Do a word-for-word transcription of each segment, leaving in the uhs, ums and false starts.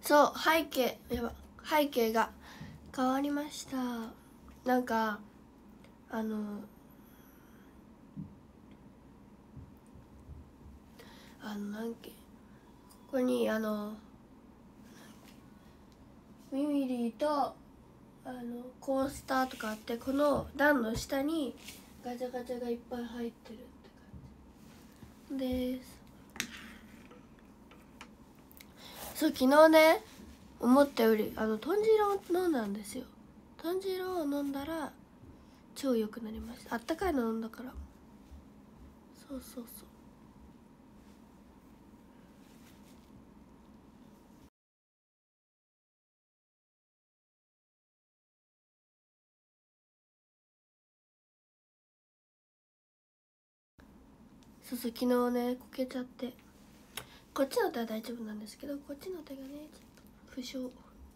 そう背景やば背景が変わりました。なんかあのあのなんけここにあのミミリーとあのコースターとかあって、この段の下にガチャガチャがいっぱい入ってるって感じです。そう昨日ね思ったよりあの豚汁を飲んだんですよ。豚汁を飲んだら超良くなりました。あったかいの飲んだから。そうそうそう。そうそう昨日ねこけちゃって、こっちの手は大丈夫なんですけど、こっちの手がねちょっと負傷。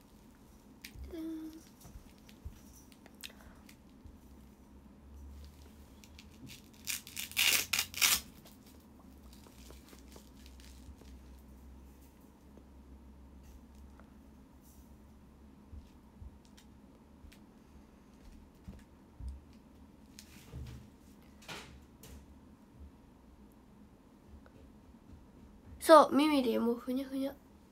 そうミミリーもうふにゃふにゃ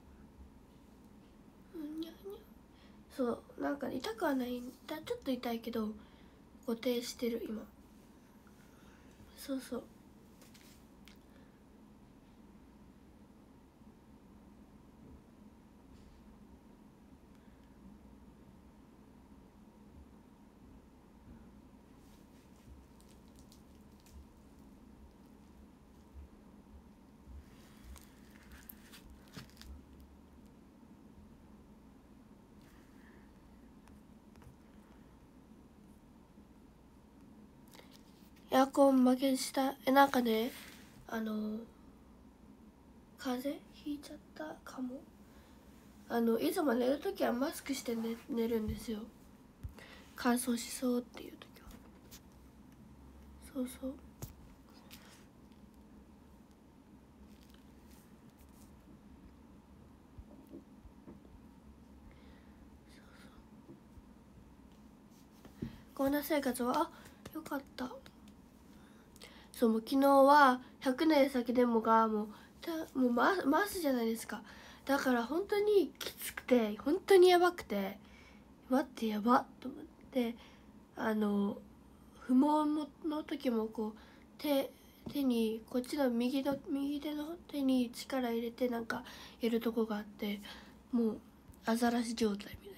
ふにゃふにゃ。そうなんか痛くはないんだ、ちょっと痛いけど固定してる今。そうそうエアコン負けしたえなんかねあの風邪ひいちゃったかも。あのいつも寝るときはマスクして寝寝るんですよ、乾燥しそうっていうときは。そうそうコロナ生活はあよかった。そうもう昨日はひゃくねん先でもがもうたもう回す回すじゃないですか。だから本当にきつくて本当にやばくて、待ってやばっと思って、あの不毛の時もこう手手にこっちの右の右手の手に力入れてなんかやるとこがあって、もうアザラシ状態みたいな。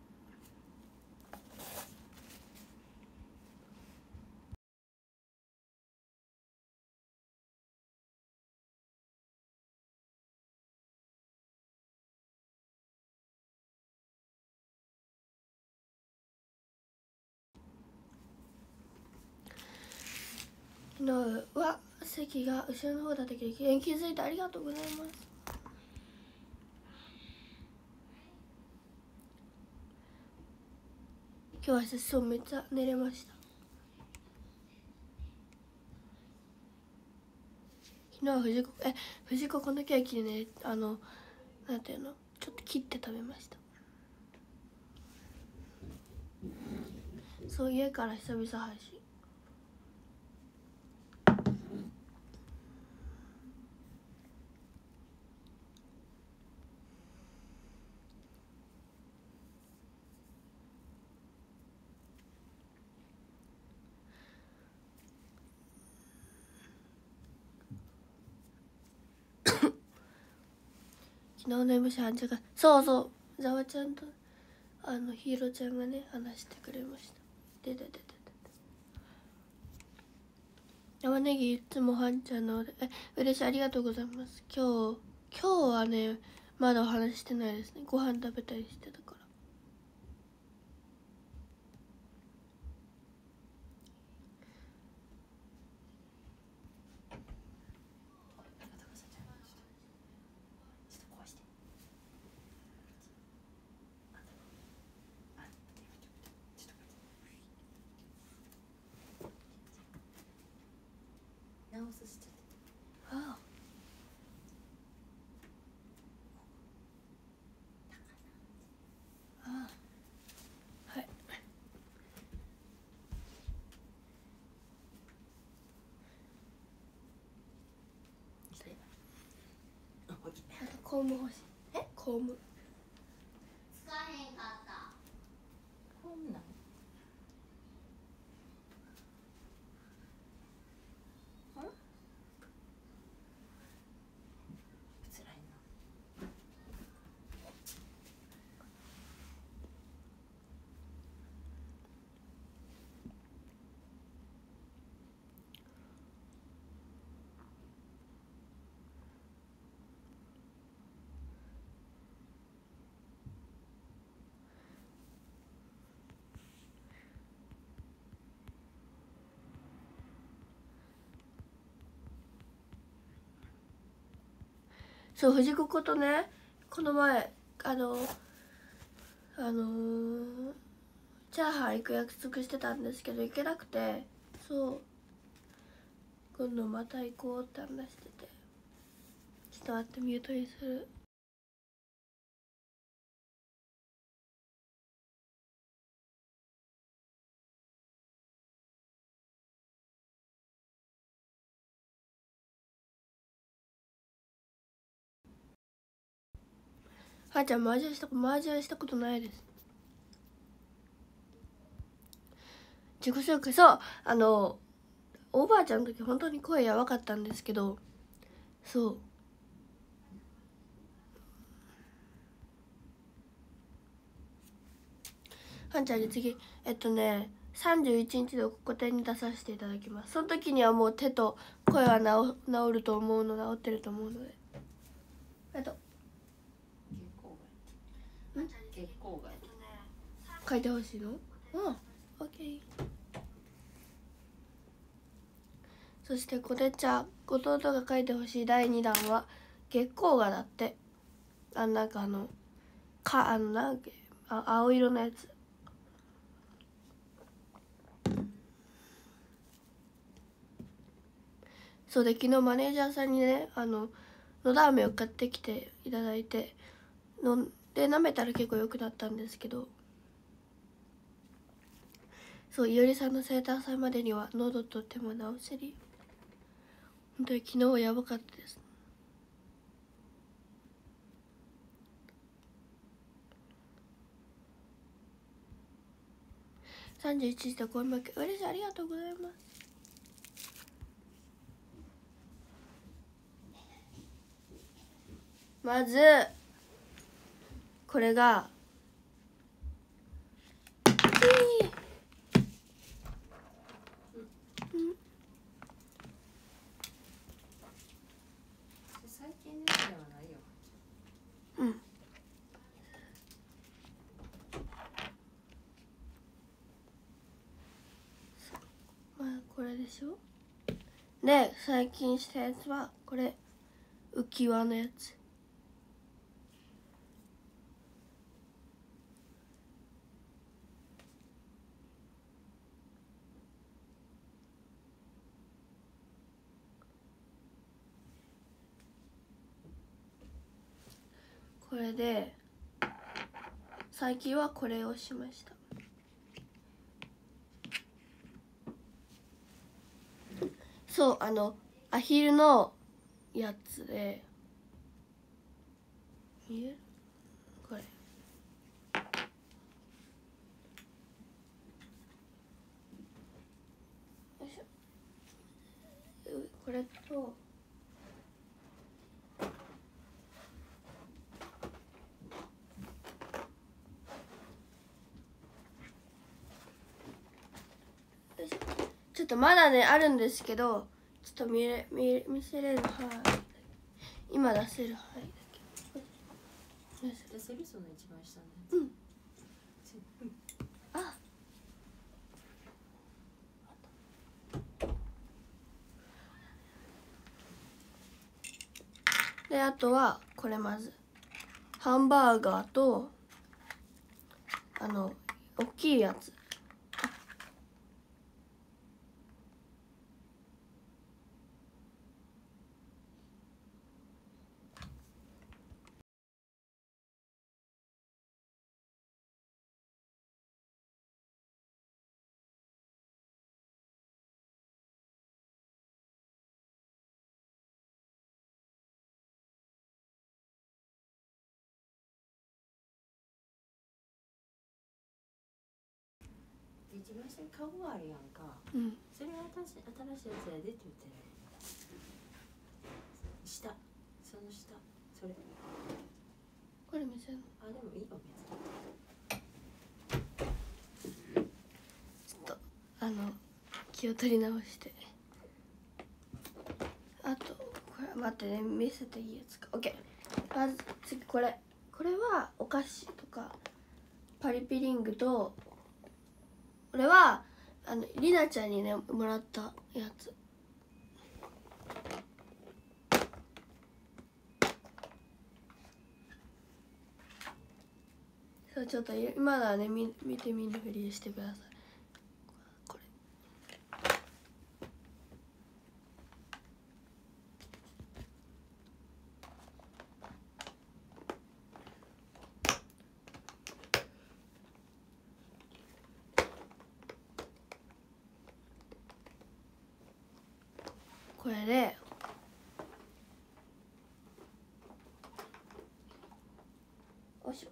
昨日は席が後ろの方だったけど気づいてありがとうございます。今日は私そうめっちゃ寝れました。昨日は藤子え藤子このケーキでねあのなんていうのちょっと切って食べました。そう家から久々配信。昨日の エムシー あんちゃんがそうそうざわちゃんとあのひいろちゃんがね話してくれました。ででででで玉ねぎいつもはんちゃんのえ嬉しいありがとうございます。今日今日はねまだお話してないですね。ご飯食べたりしてたから。 直すしてああコーム欲しい。えコーム使えへんかった。こんなんつらいな。 そう藤子ことね、この前あのあのー、チャーハン行く約束してたんですけど行けなくて、そう今度また行こうって話してて、ちょっと待ってミュートにする。はーちゃん麻雀した麻雀したことないです。自己紹介、そうあのおばあちゃんの時本当に声やばかったんですけど、そうはんちゃんに次えっとねさんじゅういちにちで個展に出させていただきます。その時にはもう手と声は治治ると思うの治ってると思うので、あと月光が書いてほしいの？うん、オッケー。そしてこてちゃん弟が書いてほしいだいにだんは月光がだって、あなんかあのかあのなんかあ青色のやつ。そうで昨日マネージャーさんにねあののど飴を買ってきていただいて飲んで舐めたら結構良くなったんですけど、そういおりさんの生誕祭までには喉と手も治せるよ。本当に昨日はやばかったです。さんじゅういちじで声負け嬉しい、ありがとうございます。まずこれが最近のやつではないよ。 うんまあこれでしょ。で最近したやつはこれ浮き輪のやつ。これで最近はこれをしました。そうあのアヒルのやつで見えるこれ。よいしょ。これとちょっとまだねあるんですけど、ちょっと見れ見見せれる範囲だけ、今出せる範囲だけ。 出せるその一番下のやつ。 うん。あ。であとはこれまずハンバーガーとあの大きいやつ。 一番下にカゴがあるやんか。 うん。 それが新しい新しいやつやでって言ってる。下、その下、それ。 これ見せるの。 あ、でもいいよ別に。 ちょっとあの気を取り直して。あとこれ待ってね、見せていいやつか。オッケー。まず次これ。これはお菓子とかパリピリングと、これはあのりなちゃんにねもらったやつ。そうちょっと今のはね見見てみるふりしてください。これ。これでよいしょ。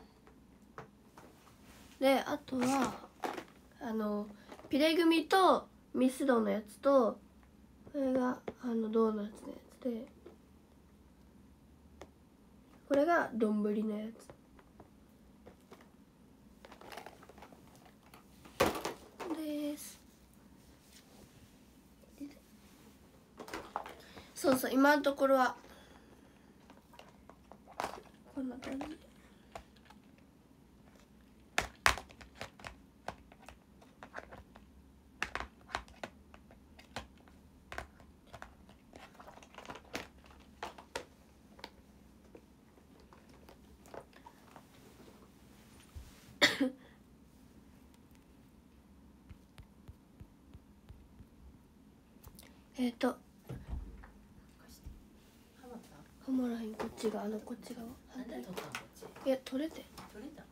であとはあのピレグミとミスドのやつと、これがあのドーナツのやつで、これが丼のやつです。そうそう、今のところはこんな感じ。えっとはまった？ はまらへん。こっちがあのこっち側。 なんで取ったのこっち？ いや取れて。 取れた。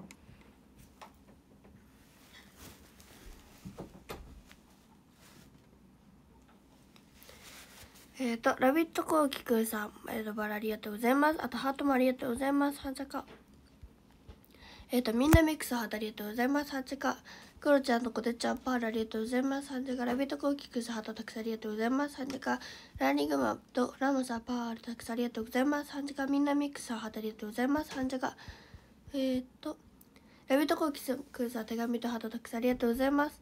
えっとラビットコウキくんさん、えっとバラありがとうございます。あとハートもありがとうございます。はんちゃか。えっとみんなミックスハートありがとうございます。はんちゃか。クロちゃんとコテちゃんパールありがとうございます。はんちゃか。ラビットコウキくんさんハートたくさんありがとうございます。はんちゃか。ラーニングマンとラモさんパールたくさんありがとうございます。はんちゃか。みんなミックスハートありがとうございます。はんちゃか。えっとラビットコウキくんさん手紙とハートたくさんありがとうございます。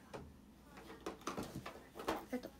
えっと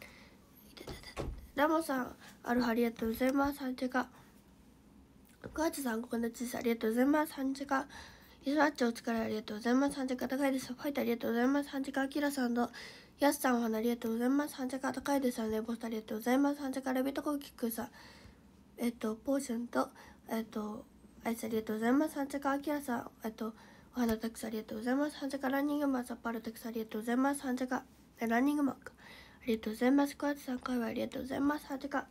ラモさんアルハありがとうございます。はんちゃか。ガーチさんココナッツですありがとうございます。はんちゃか。イスラッチお疲れありがとうございます。はんちゃか。高いですファイトありがとうございます。はんちゃか。アキラさんとヤスさんお花ありがとうございます。はんちゃか。高いですさんレポストありがとうございます。はんちゃか。ラビットコウキくんさんえっとポーションとえっとアイスありがとうございます。はんちゃか。アキラさんえっとお花たくさんありがとうございます。はんちゃか。ランニングマンさんパールたくさんありがとうございます。はんちゃか。ランニングマンかありがとうございます。クワッツさん会話ありがとうございます。はんちゃか。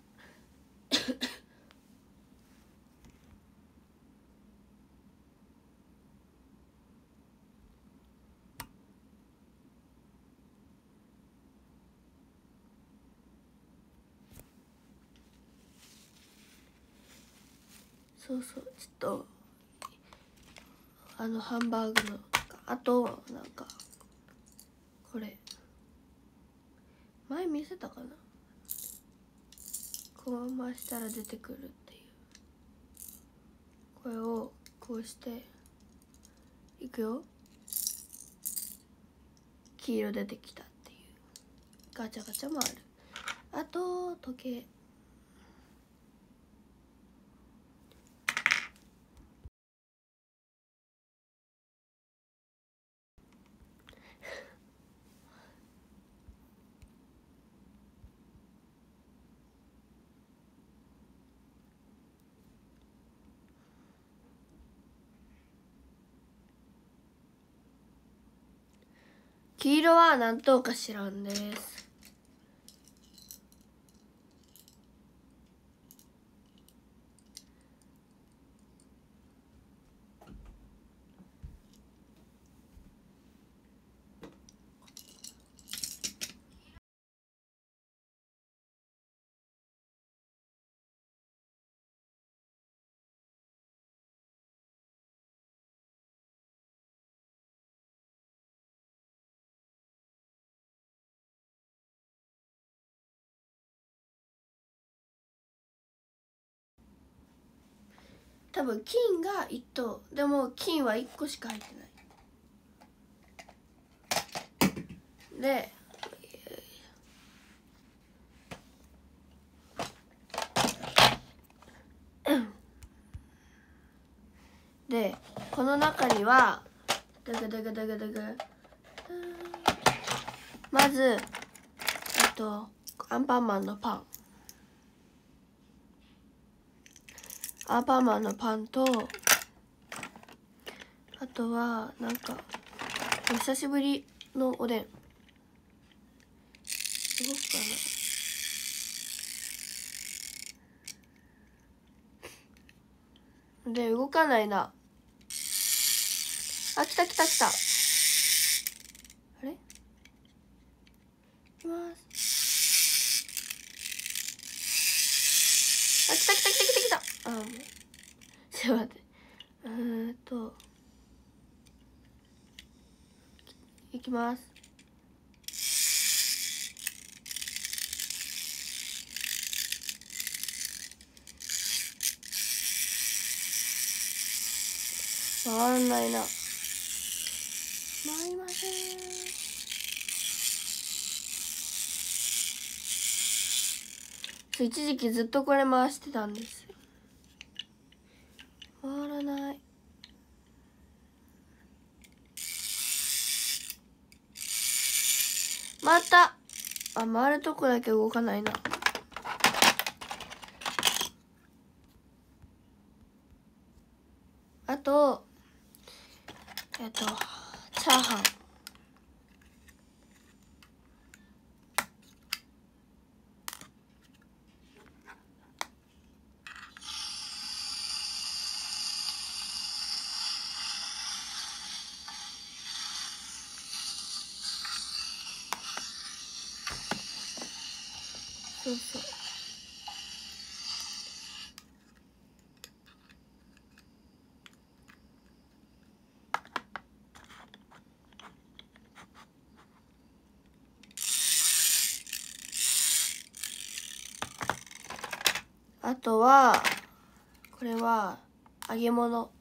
そうそうちょっとあのハンバーグのあとなんかこれ前見せたかな、こう回したら出てくるっていう、これをこうしていくよ、黄色出てきたっていうガチャガチャもある。あと時計黄色は何等か知らんです。 多分金がいっ等でも金はいっこしか入ってないで、でこの中にはダガダガダガダガまずえっとアンパンマンのパンアンパンマンのパンとあとはなんかお久しぶりのおでん動くかなで動かないなあ来た来た来たあれいきますあ来た来た来た来た来たあもうちょっと待ってうーんといきます回らないな回りませんそう一時期ずっとこれ回してたんですよ回らない回ったあ回るとこだけ動かないなあとえっとチャーハンそうそうあとはこれは揚げ物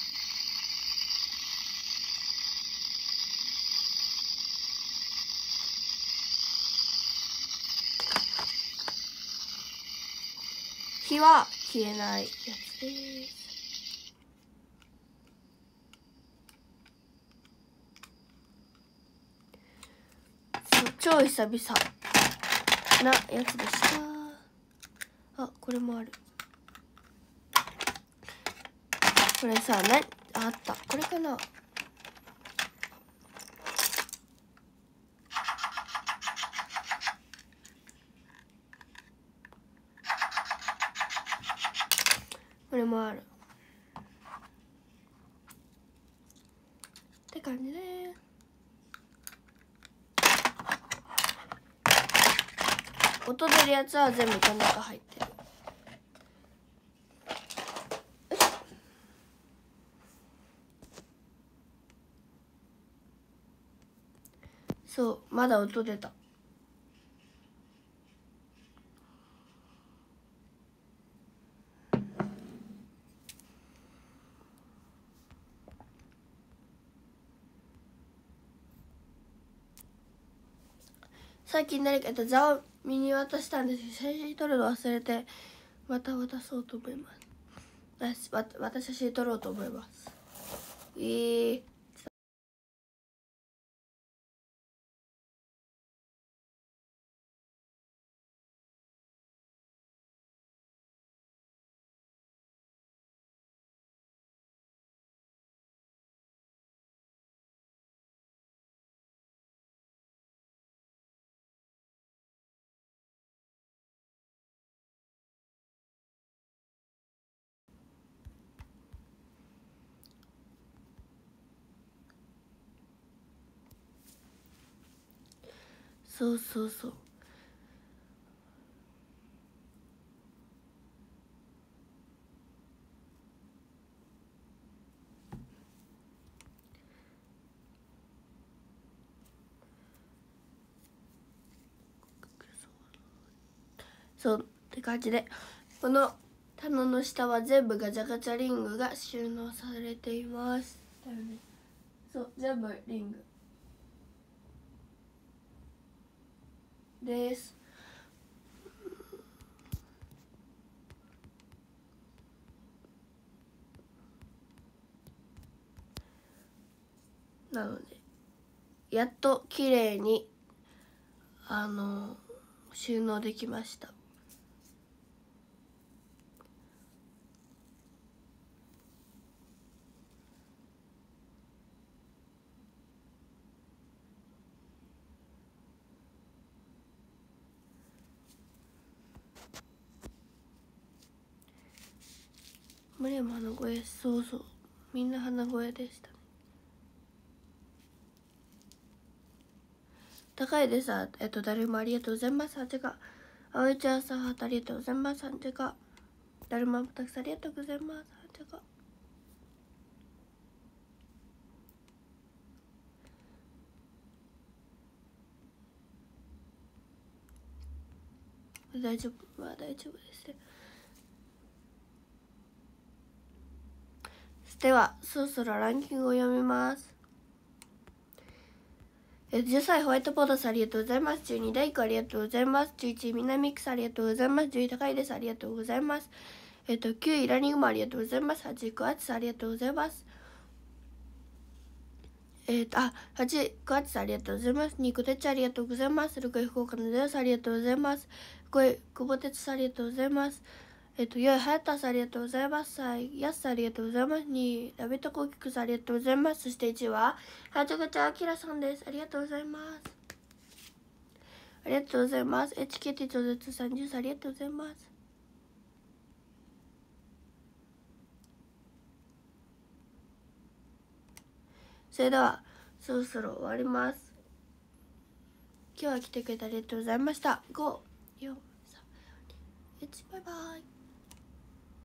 火は消えないやつです超久々なやつでしたあこれもあるこれさなあったこれかなこれもあるって感じで音出るやつは全部この中入ってるそうまだ音出たさっき誰かと座を見に渡したんですけど写真撮るの忘れてまた渡そうと思いますわまた写真撮ろうと思いますえーそうそうそうそうって感じでこの棚の下は全部ガチャガチャリングが収納されています。だよね。そう、全部リングです。なのでやっと綺麗にあの収納できました。マリアも鼻声、そうそう、みんな鼻声でしたね。高いでさ、えっと誰もありがとうございます。はちがあおいちゃんさんありがとうございます。はちが誰もたくさんありがとうございます。はちが大丈夫は大丈夫ですね。ではそろそろランキングを読みます。じゅっさいホワイトポートスありがとうございます。じゅうにダイクありがとうございます。じゅういちミナミックスありがとうございます。じゅういち高いですありがとうございます。えっときゅういランニングもありがとうございます。はちクアツありがとうございます。えっとあはちクアツありがとうございます。にコテチありがとうございます。ろくい福岡のゼロスありがとうございます。ごい久保哲ありがとうございます。えっと、よいはやたさありがとうございます。さいやすありがとうございます。にラビットコーキクスありがとうございます。そしていちははちがちあきらさんです。ありがとうございます。ありがとうございます。エチケット超絶さんじゅうありがとうございます。それではそろそろ終わります。今日は来てくれてありがとうございました。ご、よん、さん、に、いち、バイバイ。